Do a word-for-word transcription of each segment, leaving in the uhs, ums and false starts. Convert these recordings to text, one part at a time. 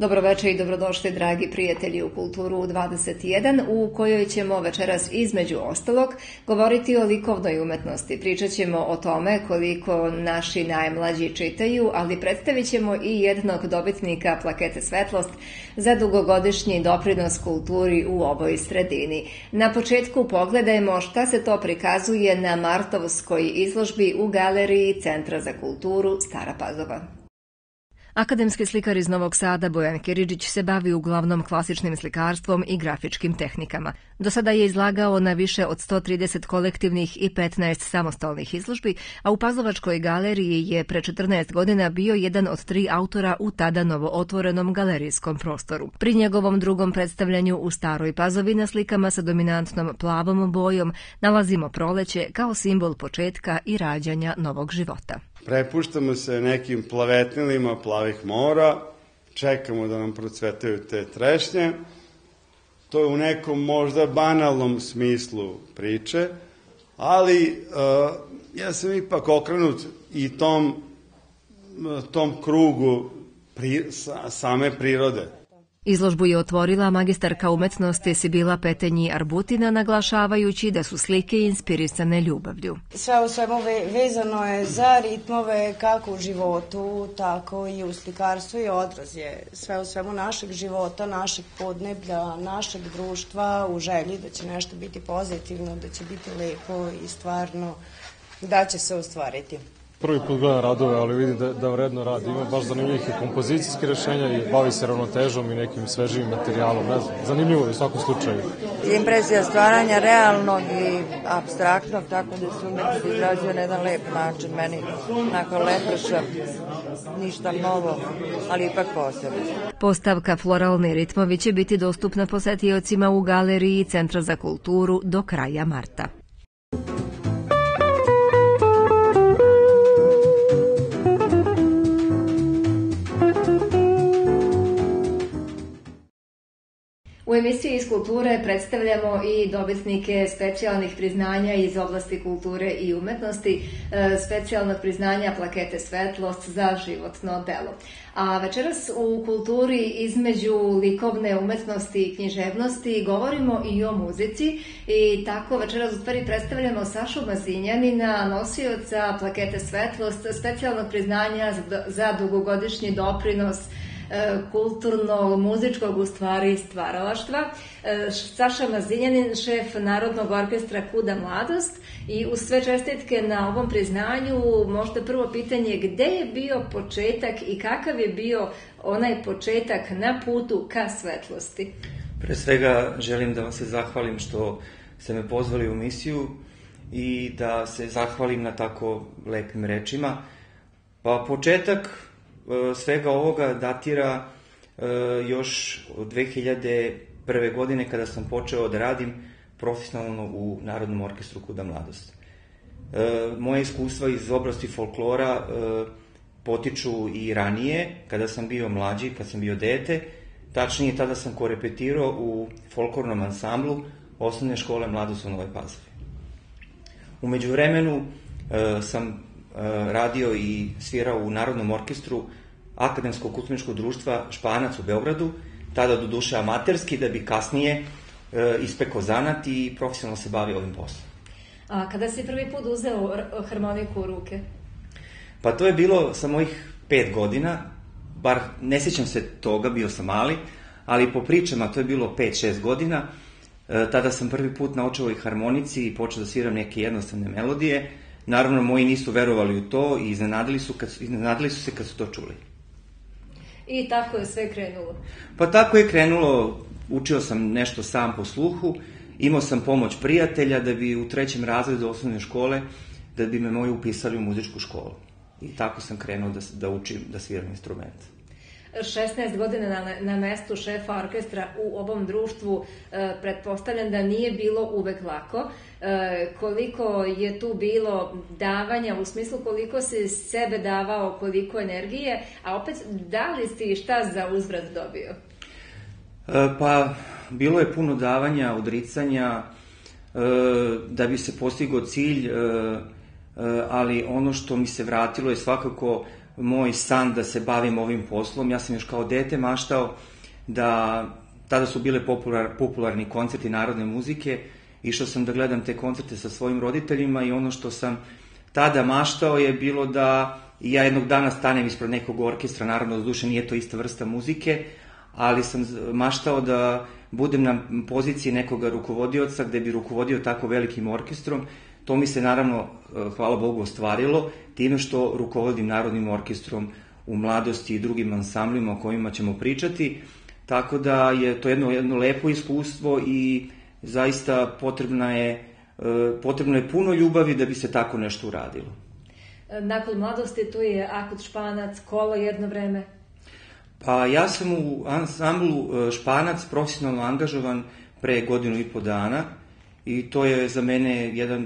Dobroveče i dobrodošli, dragi prijatelji, u Kulturu dvadeset jedan, u kojoj ćemo večeras između ostalog govoriti o likovnoj umetnosti. Pričat ćemo o tome koliko naši najmlađi čitaju, ali predstavit ćemo i jednog dobitnika plakete Svetlost za dugogodišnji doprinos kulturi u ovoj sredini. Na početku pogledajmo šta se to prikazuje na martovskoj izložbi u Galeriji Centra za kulturu Stara Pazova. Akademski slikar iz Novog Sada Bojan Kiridžić se bavi uglavnom klasičnim slikarstvom i grafičkim tehnikama. Do sada je izlagao na više od sto trideset kolektivnih i petnaest samostalnih izložbi, a u Pazlovačkoj galeriji je pre četrnaest godina bio jedan od tri autora u tada novootvorenom galerijskom prostoru. Pri njegovom drugom predstavljanju u Staroj Pazovi na slikama sa dominantnom plavom bojom nalazimo proleće kao simbol početka i rađanja novog života. Prepuštamo se nekim plavetnilima plavih mora, čekamo da nam procvetaju te trešnje. To je u nekom možda banalnom smislu priče, ali uh, ja sam ipak okrenut i tom, tom krugu pri, sa, same prirode. Izložbu je otvorila magistarka umetnosti Sibila Petenji-Arbutina, naglašavajući da su slike inspirisane ljubavlju. Sve u svemu vezano je za ritmove kako u životu, tako i u slikarstvu i odraz je sve u svemu našeg života, našeg podneblja, našeg društva, u želji da će nešto biti pozitivno, da će biti lepo i stvarno da će se ostvariti. Prvi put gledam radove, ali vidim da, da vredno radi. Ima baš zanimljivih i kompozicijskih rešenja i bavi se ravnotežom i nekim svežijim materijalom. Ne znam, zanimljivo je u svakom slučaju. Impresija stvaranja realnog i apstraktnog, tako da se umetnost izrazio na jedan lep način. Meni nakon Leprša ništa novo, ali ipak posebno. Postavka Floralni ritmovi će biti dostupna posetiocima u Galeriji Centra za kulturu do kraja marta. U emisiji iz kulture predstavljamo i dobitnike specijalnih priznanja iz oblasti kulture i umetnosti, specijalnog priznanja plakete Svetlost za životno delo. A večeras u kulturi između likovne umetnosti i književnosti govorimo i o muzici i tako večeras u stvari predstavljamo Sašu Mazinjanina, nosioca plakete Svetlost, specijalnog priznanja za dugogodišnji doprinos kulturno-muzičkog u stvari stvaralaštva. Saša Mazinjanin, šef Narodnog orkestra Kuda mladost, i uz sve čestitke na ovom priznanju možda prvo pitanje, gde je bio početak i kakav je bio onaj početak na putu ka svetlosti? Pre svega želim da vam se zahvalim što ste me pozvali u emisiju i da se zahvalim na tako lepim rečima. Pa početak svega ovoga datira e, još od dve hiljade prve. godine kada sam počeo da radim profesionalno u Narodnom orkestru Kuda mladost. E, moje iskustva iz oblasti folklora e, potiču i ranije, kada sam bio mlađi, kad sam bio dete, tačnije tada sam korepetirao u folklornom ansamblu osnovne škole Mladost u Novoj Pazovi. U međuvremenu e, sam radio i svirao u Narodnom orkestru Akademskog kulturničkog društva Španac u Beogradu, tada do duše amaterski, da bi kasnije e, ispekao zanat i profesionalno se bavio ovim poslom. A kada si prvi put uzeo harmoniku u ruke? Pa to je bilo sa mojih pet godina, bar ne sjećam se toga, bio sam mali, ali po pričama to je bilo pet šest godina. E, tada sam prvi put naučio ovoj harmonici i počeo da sviram neke jednostavne melodije. Naravno, moji nisu verovali u to i iznenadili su, kad, iznenadili su se kad su to čuli. I tako je sve krenulo? Pa tako je krenulo. Učio sam nešto sam po sluhu, imao sam pomoć prijatelja da bi u trećem razredu osnovne škole, da bi me moji upisali u muzičku školu. I tako sam krenuo da, da učim, da sviram instrument. šesnaest godina na, na mestu šefa orkestra u ovom društvu, e, pretpostavljam da nije bilo uvek lako. E, koliko je tu bilo davanja, u smislu koliko si sebe davao, koliko energije, a opet da li si šta za uzvrat dobio? E, pa, bilo je puno davanja, odricanja, e, da bi se postigao cilj, e, e, ali ono što mi se vratilo je svakako moj san da se bavim ovim poslom. Ja sam još kao dete maštao da, tada su bile popular, popularni koncerti narodne muzike, išao sam da gledam te koncerte sa svojim roditeljima i ono što sam tada maštao je bilo da ja jednog dana stanem ispred nekog orkestra, naravno do duše nije to ista vrsta muzike, ali sam maštao da budem na poziciji nekoga rukovodioca gde bi rukovodio tako velikim orkestrom. To mi se naravno, hvala Bogu, ostvarilo time što rukovodim Narodnim orkestrom u mladosti i drugim ansamblima o kojima ćemo pričati, tako da je to jedno, jedno lepo iskustvo i zaista potrebna je, potrebno je puno ljubavi da bi se tako nešto uradilo. Nakon mladosti tu je Akut Španac, Kolo jedno vreme. Pa ja sam u ansamblu Španac profesionalno angažovan pre godinu i po dana i to je za mene jedan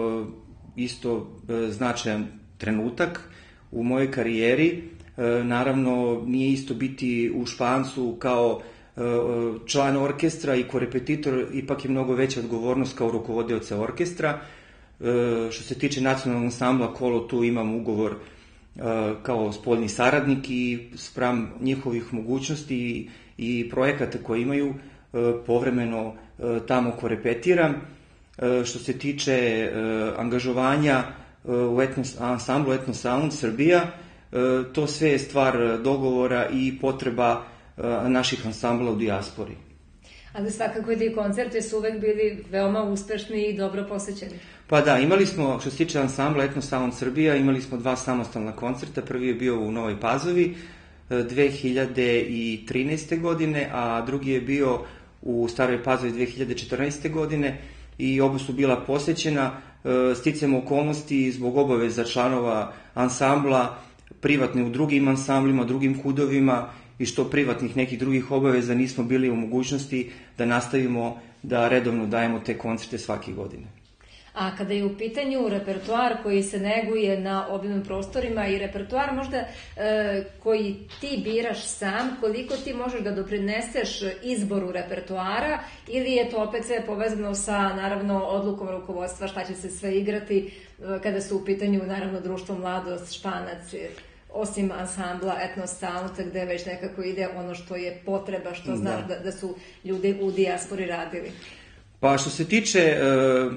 isto značajan trenutak u mojoj karijeri. Naravno, nije isto biti u Špancu kao član orkestra i korepetitor, ipak je mnogo veća odgovornost kao rukovodioca orkestra. Što se tiče nacionalnog ansambla Kolo, tu imam ugovor kao spoljni saradnik i spram njihovih mogućnosti i projekata koje imaju povremeno tamo korepetiram. Što se tiče angažovanja u etnos, ansamblu Etno Sound Srbija, to sve je stvar dogovora i potreba naših ansambla u dijaspori. Ali svakako i ti koncerti su uvek bili veoma uspešni i dobro posećeni. Pa da, imali smo, što se tiče ansambla Etno Sound Srbija, imali smo dva samostalna koncerta. Prvi je bio u Novoj Pazovi dve hiljade trinaeste. godine, a drugi je bio u Staroj Pazovi dve hiljade četrnaeste. godine i oba su bila posećena. Sticajem okolnosti zbog obaveza članova ansambla, privatne u drugim ansamblima, drugim hudovima i što privatnih nekih drugih obaveza nismo bili u mogućnosti da nastavimo da redovno dajemo te koncerte svake godine. A kada je u pitanju repertoar koji se neguje na ovim prostorima i repertoar možda e, koji ti biraš sam, koliko ti možeš da doprineseš izboru repertoara ili je to opet sve povezano sa naravno odlukom rukovodstva šta će se sve igrati e, kada su u pitanju naravno Društvo Mladost, Španac, osim ansambla Etno Sound gde već nekako ide ono što je potreba, što znaš da, da su ljudi u dijaspori radili. Pa što se tiče e,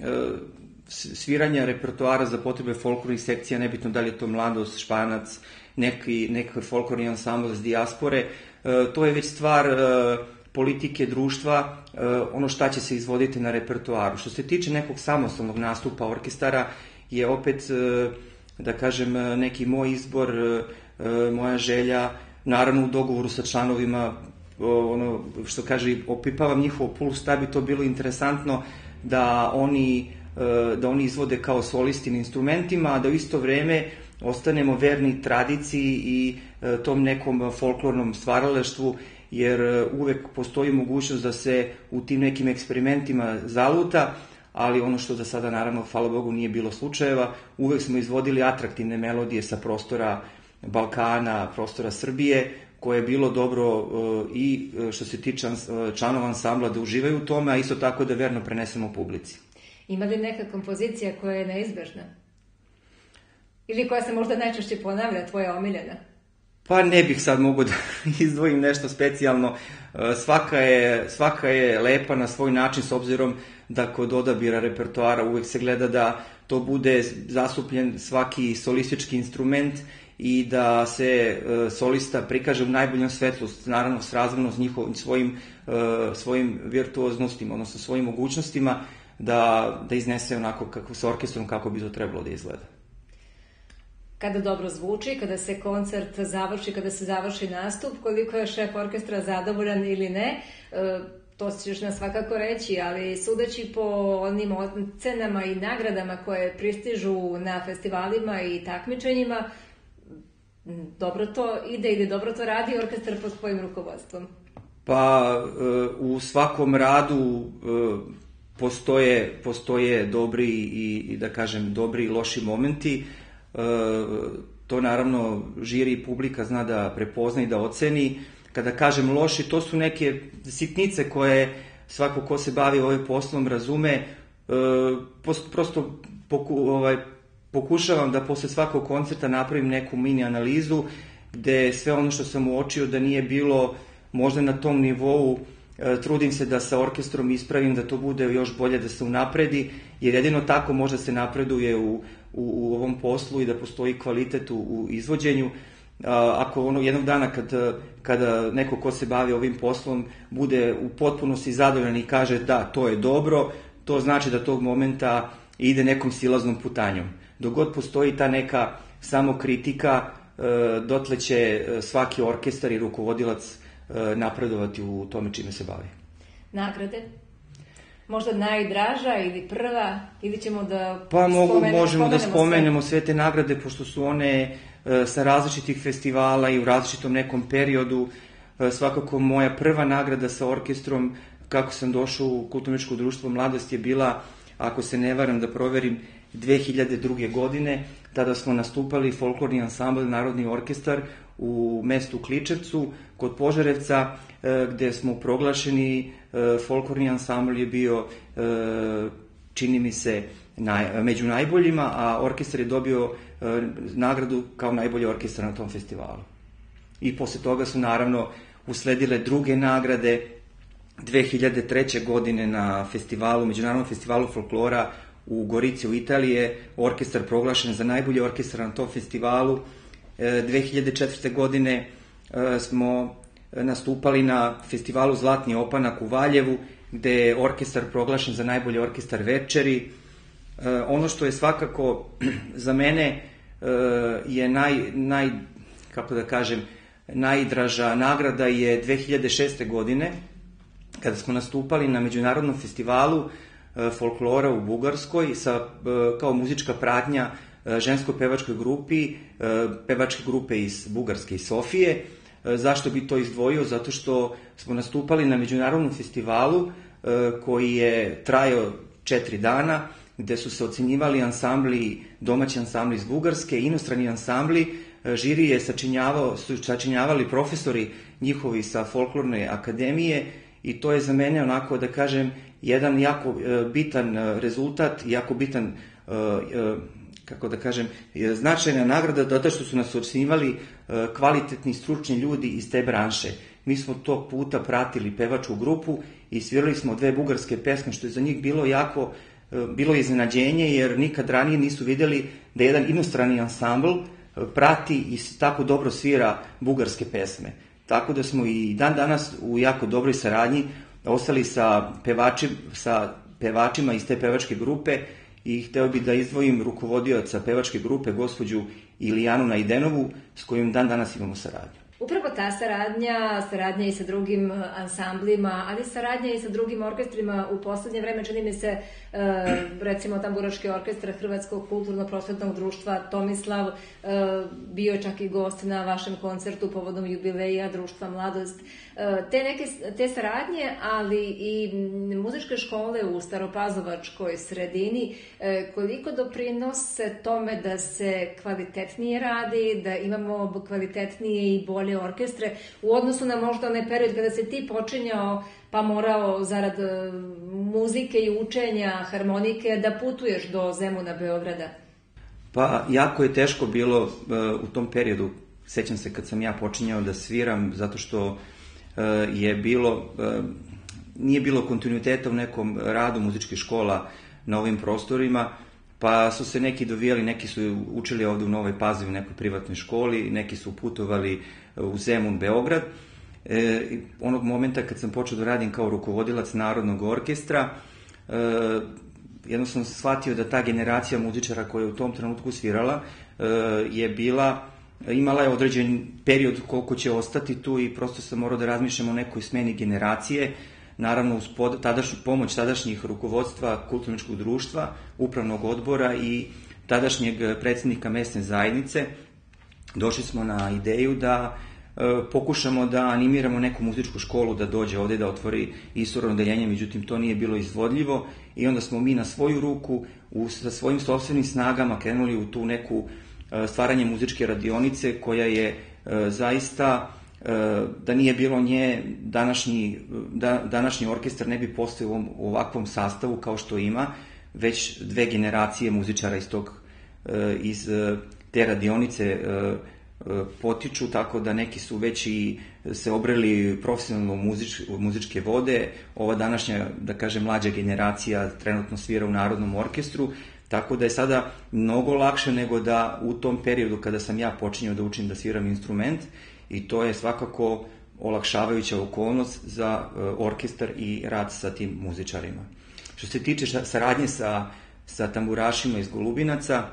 sviranja repertoara za potrebe folklornih sekcija, nebitno da li je to Mladost, Španac, neki, neki folklorni ansambl iz dijaspore, to je već stvar politike društva, ono šta će se izvoditi na repertoaru. Što se tiče nekog samostalnog nastupa orkestara, je opet, da kažem, neki moj izbor, moja želja, naravno u dogovoru sa članovima, ono što kaže, opipavam njihov puls, šta bi to bilo interesantno da oni, da oni izvode kao solisti na instrumentima, a da u isto vreme ostanemo verni tradiciji i tom nekom folklornom stvaralaštvu, jer uvek postoji mogućnost da se u tim nekim eksperimentima zaluta, ali ono što za sada, naravno, hvala Bogu, nije bilo slučajeva, uvek smo izvodili atraktivne melodije sa prostora Balkana, prostora Srbije, koje je bilo dobro i što se tiče članova ansambla da uživaju u tome, a isto tako da verno prenesemo publici. Ima li neka kompozicija koja je neizbežna? Ili koja se možda najčešće ponavlja, tvoja omiljena? Pa ne bih sad mogu da izdvojim nešto specijalno. Svaka je, svaka je lepa na svoj način, s obzirom da kod odabira repertoara uvek se gleda da to bude zastupljen svaki solistički instrument i da se solista prikaže u najboljem svetlu, naravno srazmjerno s njihovim svojim, svojim virtuoznostima, odnosno svojim mogućnostima, da, da iznese onako kako, sa orkestrom kako bi to trebalo da izgleda. Kada dobro zvuči, kada se koncert završi, kada se završi nastup, koliko je šef orkestra zadovoljan ili ne, to ćeš nam svakako reći, ali sudeći po onim ocenama i nagradama koje pristižu na festivalima i takmičenjima, dobro to ide ili dobro to radi orkestar pod svojim rukovodstvom? Pa u svakom radu postoje, postoje dobri i, i da kažem dobri i loši momenti. To naravno žiri i publika zna da prepozna i da oceni. Kada kažem loši, to su neke sitnice koje svako ko se bavi ovim poslom razume, prosto poku, ovaj, pokušavam da posle svakog koncerta napravim neku mini analizu gde sve ono što sam uočio da nije bilo možda na tom nivou, trudim se da sa orkestrom ispravim, da to bude još bolje, da se unapredi, jer jedino tako možda se napreduje u, u, u ovom poslu i da postoji kvalitet u, u izvođenju. Ako ono jednog dana kad, kada neko ko se bavi ovim poslom bude u potpunosti zadovoljan i kaže da, to je dobro, to znači da tog momenta ide nekom silaznom putanjom. Dok god postoji ta neka samokritika, dotle će svaki orkestar i rukovodilac napredovati u tome čime se bavi. Nagrade? Možda najdraža ili prva, ili ćemo da pa mogu, možemo da spomenemo sve te nagrade, pošto su one sa različitih festivala i u različitom nekom periodu. Svakako moja prva nagrada sa orkestrom, kako sam došao u Kulturno-umetničko društvo Mladost, je bila, ako se ne varam da proverim, dve hiljade druge. godine. Tada smo nastupali folklorni ansambl Narodni orkestar u mestu Kličevcu kod Požarevca, gde smo proglašeni. Folklorni ansambl je bio, čini mi se, naj, među najboljima, a orkestar je dobio nagradu kao najbolji orkestar na tom festivalu. I posle toga su naravno usledile druge nagrade. dve hiljade treće. godine na festivalu, Međunarodnom festivalu folklora u Gorici u Italije, orkestar proglašen za najbolji orkestar na tom festivalu. dve hiljade četvrte. godine smo nastupali na festivalu Zlatni opanak u Valjevu, gde je orkestar proglašen za najbolji orkestar večeri. Ono što je svakako za mene je naj, naj, kako da kažem, najdraža nagrada je dve hiljade šeste. godine, kada smo nastupali na Međunarodnom festivalu folklora u Bugarskoj sa, kao muzička pratnja ženskoj pevačkoj grupi, pevačke grupe iz Bugarske i Sofije. Zašto bi to izdvojio? Zato što smo nastupali na Međunarodnom festivalu koji je trajao četiri dana, gde su se ocenjivali ansambli, domaći ansambli iz Bugarske, inostrani ansambli. Žiri je sačinjavao, su sačinjavali profesori njihovi sa folklorne akademije i to je za mene, onako da kažem, jedan jako bitan rezultat, jako bitan, kako da kažem, značajna nagrada, zato što su nas ocenjivali kvalitetni stručni ljudi iz te branše. Mi smo tog puta pratili pevačku grupu i svirali smo dve bugarske pesme, što je za njih bilo jako, bilo iznenađenje, jer nikad ranije nisu vidjeli da jedan inostrani ansambl prati i tako dobro svira bugarske pesme. Tako da smo i dan danas u jako dobroj saradnji ostali sa, pevači, sa pevačima iz te pevačke grupe i hteo bih da izdvojim rukovodioca pevačke grupe, gospođu Ilijanu Najdenovu, s kojom dan danas imamo saradnju. Upravo ta saradnja, saradnja i sa drugim ansamblima, ali saradnja i sa drugim orkestrima u poslednje vreme, čini mi se, recimo Tamburaški orkestar Hrvatskog kulturno-prosvetnog društva Tomislav, bio čak i gost na vašem koncertu povodom jubileja Društva Mladost. Te neke te saradnje, ali i muzičke škole u Staropazovačkoj sredini, koliko doprinose tome da se kvalitetnije radi, da imamo kvalitetnije i bolje orkestre u odnosu na možda onaj period kada se ti počinjao pa morao zarad muzike i učenja harmonike da putuješ do Zemuna, Beograda? Pa jako je teško bilo u tom periodu. Sećam se kad sam ja počinjao da sviram, zato što je bilo, nije bilo kontinuiteta u nekom radu muzičkih škola na ovim prostorima, pa su se neki dovijali, neki su učili ovde u Novoj Pazovi u nekoj privatnoj školi, neki su putovali u Zemun, Beograd. E, onog momenta kad sam počeo da radim kao rukovodilac Narodnog orkestra, e, jednostavno sam shvatio da ta generacija muzičara koja je u tom trenutku svirala e, je bila, imala je određen period koliko će ostati tu i prosto sam morao da razmišljam o nekoj smeni generacije, naravno uz pod, tadašnju, pomoć tadašnjih rukovodstva Kulturno-umetničkog društva, upravnog odbora i tadašnjeg predsednika mesne zajednice. Došli smo na ideju da e, pokušamo da animiramo neku muzičku školu da dođe ovde da otvori istorno odeljenje, međutim to nije bilo izvodljivo i onda smo mi na svoju ruku u, sa svojim sopstvenim snagama krenuli u tu neku e, stvaranje muzičke radionice koja je e, zaista, e, da nije bilo nje, današnji, da, današnji orkestar ne bi postojao u ovakvom sastavu kao što ima, već dve generacije muzičara iz tog iz te radionice potiču, tako da neki su već i se obreli profesionalno muzič, muzičke vode. Ova današnja, da kažem, mlađa generacija trenutno svira u Narodnom orkestru, tako da je sada mnogo lakše nego da u tom periodu kada sam ja počinjao da učim da sviram instrument, i to je svakako olakšavajuća okolnost za orkestar i rad sa tim muzičarima. Što se tiče saradnje sa, sa tamburašima iz Golubinaca,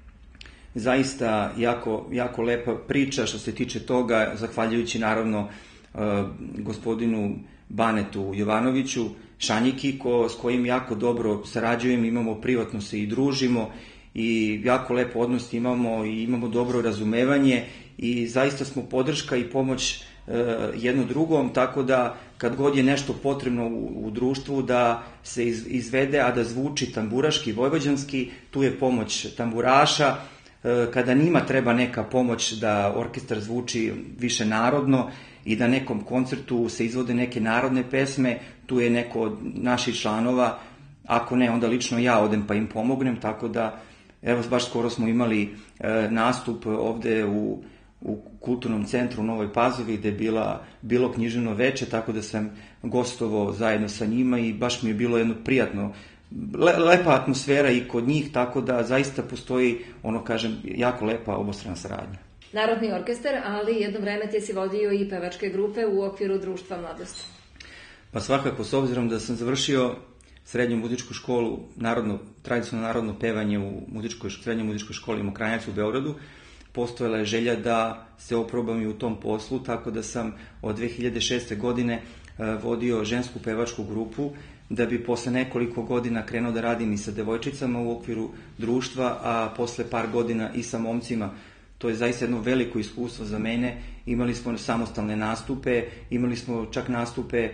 zaista jako, jako lepa priča što se tiče toga, zahvaljujući naravno gospodinu Banetu Jovanoviću, Šanjiki, ko, s kojim jako dobro sarađujem, imamo privatno se i družimo i jako lep odnos imamo i imamo dobro razumevanje i zaista smo podrška i pomoć jedno drugom, tako da kad god je nešto potrebno u, u društvu da se iz, izvede, a da zvuči tamburaški, vojvođanski, tu je pomoć tamburaša. Kada njima treba neka pomoć da orkestar zvuči više narodno i da nekom koncertu se izvode neke narodne pesme, tu je neko od naših članova, ako ne, onda lično ja odem pa im pomognem, tako da, evo, baš skoro smo imali e, nastup ovde u, u Kulturnom centru u Novoj Pazovi, gde je bila, bilo književno veče, tako da sam gostovao zajedno sa njima i baš mi je bilo jedno prijatno, le, lepa atmosfera i kod njih, tako da zaista postoji, ono kažem, jako lepa obostrana saradnja. Narodni orkestar, ali jedno vreme ti si vodio i pevačke grupe u okviru Društva mladosti. Pa svakako, s obzirom da sam završio srednju muzičku školu, narodno, tradicionalno narodno pevanje u muzičkoj, srednjoj muzičkoj školi Mokranjac u Beogradu, postojala je želja da se oprobam i u tom poslu, tako da sam od dve hiljade šeste. godine vodio žensku pevačku grupu, da bi posle nekoliko godina krenuo da radim i sa devojčicama u okviru društva, a posle par godina i sa momcima. To je zaista jedno veliko iskustvo za mene. Imali smo samostalne nastupe, imali smo čak nastupe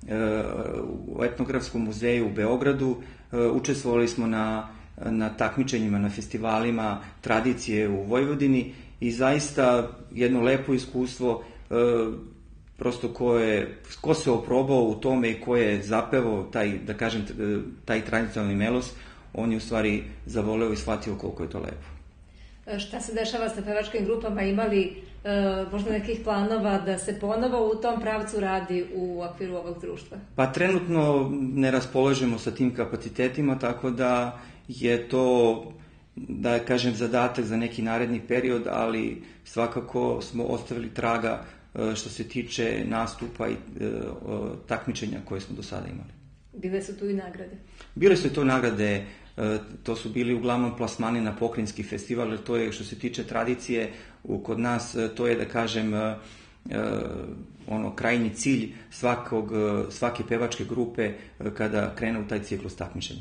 u Etnografskom muzeju u Beogradu, učestvovali smo na, na takmičenjima, na festivalima tradicije u Vojvodini i zaista jedno lepo iskustvo, prosto ko, je, ko se oprobao u tome i ko je zapevao taj, da kažem, taj tradicionalni melos, on je u stvari zavoleo i shvatio koliko je to lepo. Šta se dešava sa pevačkim grupama? Imali e, možda nekih planova da se ponovo u tom pravcu radi u okviru ovog društva? Pa trenutno ne raspolažemo sa tim kapacitetima, tako da je to, da kažem, zadatak za neki naredni period, ali svakako smo ostavili traga što se tiče nastupa i e, takmičenja koje smo do sada imali. Bile su tu i nagrade? Bile su to nagrade, e, to su bili uglavnom plasmani na pokrajinski festival, jer to je, što se tiče tradicije, u, kod nas to je, da kažem, e, ono, krajnji cilj svakog, svake pevačke grupe kada krene u taj ciklus takmičenja.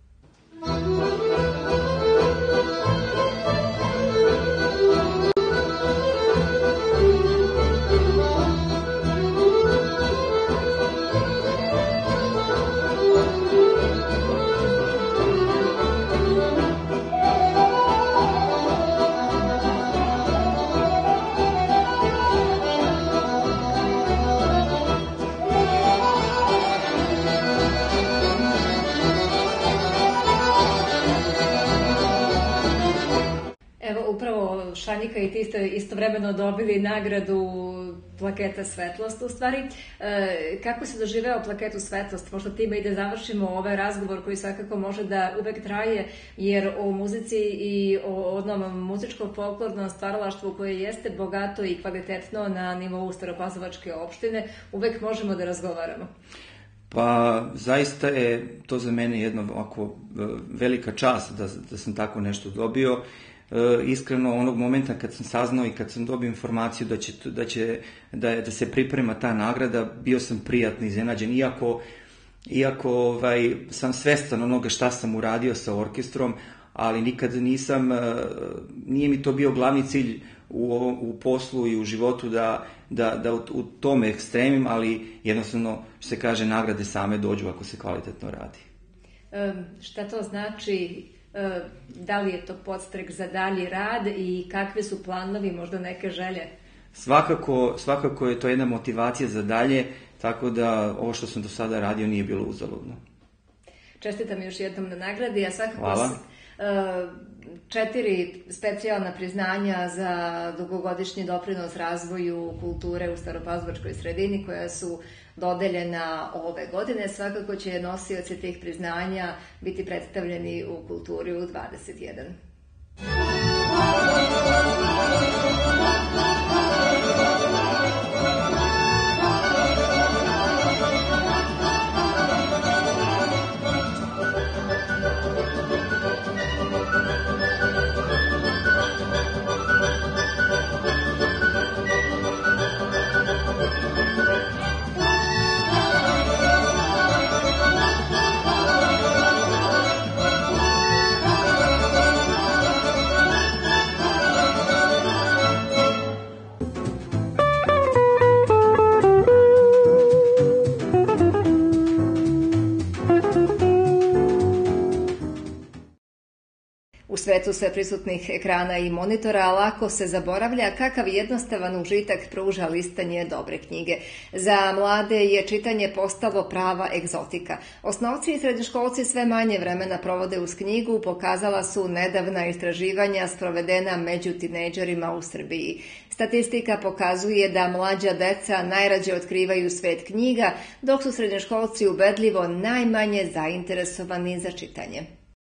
Šanjika i ti ste istovremeno dobili nagradu Plaketa Svetlost, u stvari. E, kako si doživeo Plaketu Svetlost? Možda time i da završimo ovaj razgovor koji svakako može da uvek traje, jer o muzici i o odnom muzičkom folklornom stvaralaštvu koje jeste bogato i kvalitetno na nivou Staropazovačke opštine, uvek možemo da razgovaramo. Pa zaista je to za mene jedna ovako velika čast da, da sam tako nešto dobio. E, iskreno, onog momenta kad sam saznao i kad sam dobio informaciju da će, da će da, da se priprema ta nagrada, bio sam prijatno iznenađen, iako, iako ovaj, sam svestan onoga šta sam uradio sa orkestrom, ali nikad nisam, nije mi to bio glavni cilj u, ovom, u poslu i u životu da, da, da u, u tome ekstremim, ali jednostavno, što se kaže, nagrade same dođu ako se kvalitetno radi. E, šta to znači? Da li je to podstrek za dalji rad i kakve su planovi, možda neke želje? Svakako, svakako je to jedna motivacija za dalje, tako da ovo što sam do sada radio nije bilo uzaludno. Čestitam još jednom na nagradi, a svakako, četiri specijalna priznanja za dugogodišnji doprinos razvoju kulture u staropazovačkoj sredini koja su dodeljena ove godine. Svakako će nosioci tih priznanja biti predstavljeni u Kulturi u dvadeset jedan. U svetu sve prisutnih ekrana i monitora lako se zaboravlja kakav jednostavan užitak pruža listanje dobre knjige. Za mlade je čitanje postalo prava egzotika. Osnovci i srednjoškolci sve manje vremena provode uz knjigu, pokazala su nedavna istraživanja sprovedena među tinejdžerima u Srbiji. Statistika pokazuje da mlađa deca najrađe otkrivaju svet knjiga, dok su srednjoškolci ubedljivo najmanje zainteresovani za čitanje.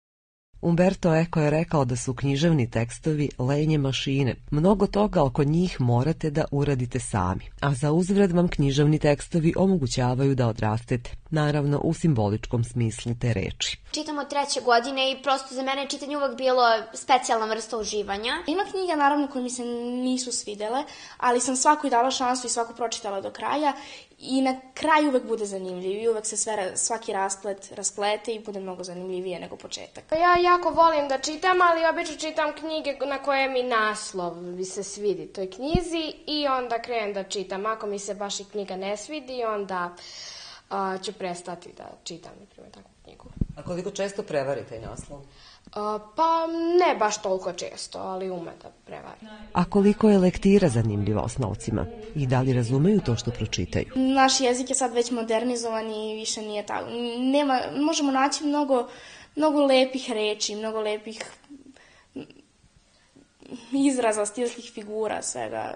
Umberto Eco je rekao da su književni tekstovi lenje mašine. Mnogo toga oko njih morate da uradite sami, a za uzvrat vam književni tekstovi omogućavaju da odrastete, naravno u simboličkom smislu te reči. Čitam od treće godine i prosto za mene je čitanje uvek bilo specijalna vrsta uživanja. Ima knjiga naravno koje mi se nisu svidele, ali sam svakoj dala šansu i svaku pročitala do kraja i na kraju uvek bude zanimljiv i uvek se sve, svaki rasplet rasplete i bude mnogo zanimljivije nego početak. Ja jako volim da čitam, ali obično čitam knjige na koje mi naslov mi se svidi toj knjizi i onda krenem da čitam. Ako mi se baš i knjiga ne svidi, onda uh, ću prestati da čitam, na primjer, takvu knjigu. A koliko često prevari taj naslov? Uh, pa ne baš toliko često, ali ume da prevari. A koliko je lektira zanimljiva osnovcima? I da li razumeju to što pročitaju? Naš jezik je sad već modernizovan i više nije tako. Nema, možemo naći mnogo, mnogo lepih reči, mnogo lepih izraza, stilskih figura, svega.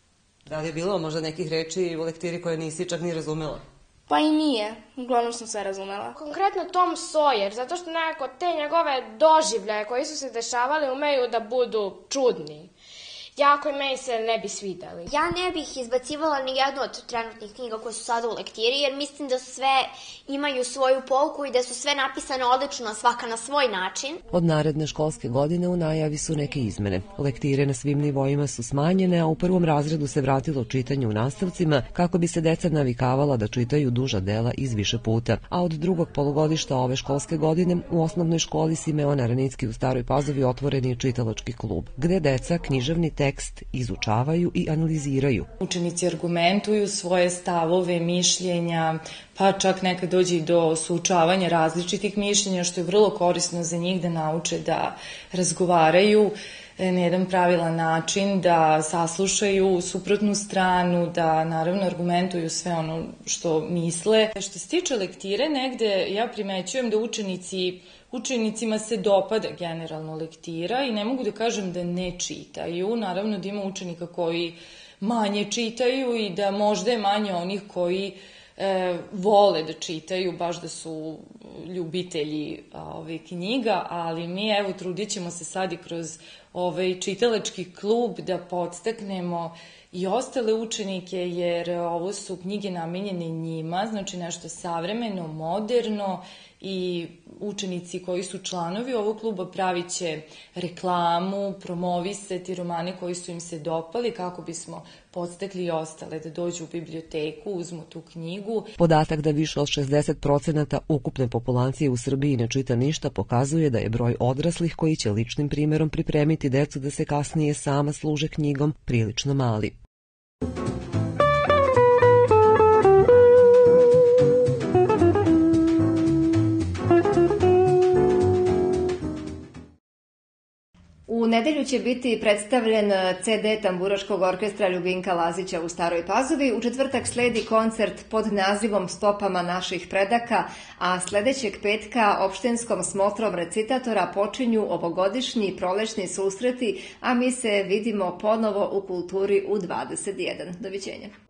Da li je bilo možda nekih reči u lektiri koje nisi čak ni razumela? Pa i nije. Uglavnom sam sve razumela. Konkretno Tom Sawyer, zato što nekako te njegove doživljaje koji su se dešavali umeju da budu čudni. Jako i meni se ne bi svidali. Ja ne bih izbacivala ni jednu od trenutnih knjiga koje su sada u lektiri, jer mislim da sve imaju svoju pouku i da su sve napisane odlično, svaka na svoj način. Od naredne školske godine u najavi su neke izmene. Lektire na svim nivoima su smanjene, a u prvom razredu se vratilo čitanje u nastavcima kako bi se deca navikavala da čitaju duža dela iz više puta. A od drugog polugodišta ove školske godine u osnovnoj školi Simeona Ranicki u Staroj Pazovi otvoren je čitalački klub, gde deca književni tekst izučavaju i analiziraju. Učenici argumentuju svoje stavove, mišljenja, pa čak nekad dođe i do suočavanja različitih mišljenja, što je vrlo korisno za njih da nauče da razgovaraju na jedan pravilan način, da saslušaju suprotnu stranu, da naravno argumentuju sve ono što misle. Što se tiče lektire, negde ja primećujem da učenici Učenicima se dopada generalno lektira i ne mogu da kažem da ne čitaju. Naravno da ima učenika koji manje čitaju i da možda je manje onih koji e, vole da čitaju, baš da su ljubitelji ove knjiga, ali mi evo trudit ćemo se sad i kroz ovaj čitalački klub da podstaknemo i ostale učenike, jer ovo su knjige namenjene njima, znači nešto savremeno, moderno, i učenici koji su članovi ovog kluba pravit će reklamu, promovisati romane koji su im se dopali kako bismo podstakli i ostale da dođu u biblioteku, uzmu tu knjigu. Podatak da više od šezdeset procenata ukupne populacije u Srbiji ne čita ništa pokazuje da je broj odraslih koji će ličnim primjerom pripremiti decu da se kasnije sama služe knjigom prilično mali. U nedelju će biti predstavljen ce de Tamburaškog orkestra Ljubinka Lazića u Staroj Pazovi. U četvrtak sledi koncert pod nazivom Stopama naših predaka, a sledećeg petka opštinskom smotrom recitatora počinju ovogodišnji prolećni susreti, a mi se vidimo ponovo u Kulturi u dvadeset jedan. Doviđenja.